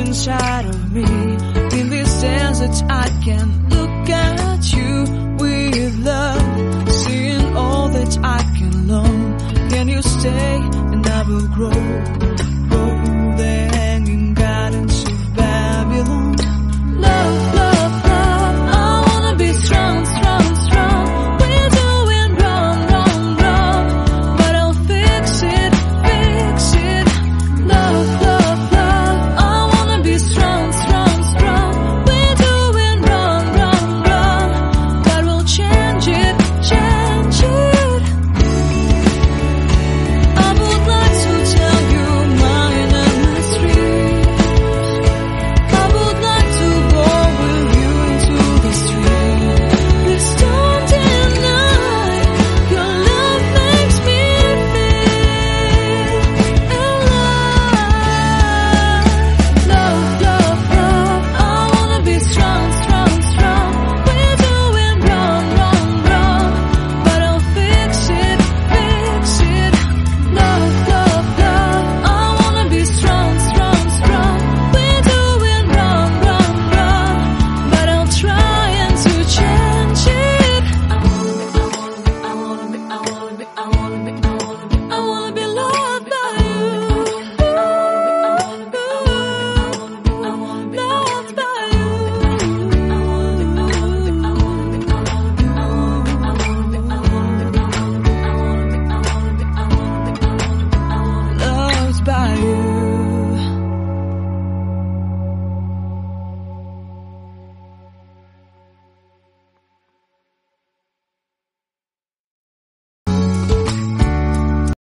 inside of me. In this dance that I can look at you with love, seeing all that I can learn. Can you stay and I will grow?